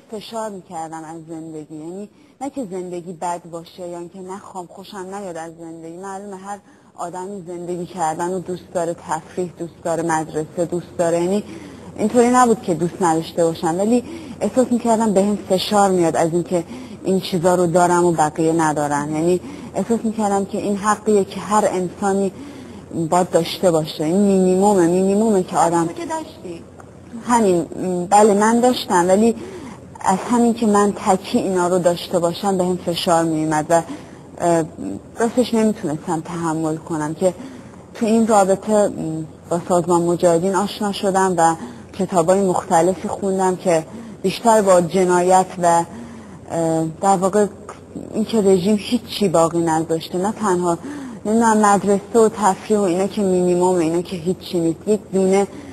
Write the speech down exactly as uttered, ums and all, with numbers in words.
فشار میکردم از زندگی. یعنی نه که زندگی بد باشه یا اینکه نخوام خوشم نیاد از زندگی، معلومه هر آدمی زندگی کردن و دوست داره، تفریح دوست داره، مدرسه دوست داره، یعنی اینطوری نبود که دوست نداشته باشم، ولی احساس میکردم به هم فشار میاد از اینکه این چیزا رو دارم و بقیه ندارن. یعنی احساس میکردم که این حقیه که هر انسانی باید داشته باشه، این مینیمومه مینیمومه که آدم که داشتی. همین. بله من داشتم، ولی از همین که من تکی اینا رو داشته باشم به هم فشار میومد و راستش نمیتونستم تحمل کنم که تو این رابطه با سازمان مجاهدین آشنا شدم و کتابای مختلفی خوندم که بیشتر با جنایت و در واقع این که رژیم هیچی باقی نذاشته، نه تنها نمیدونم مدرسه و تفریح و اینا که مینیموم، اینا که هیچی نیست، یک دونه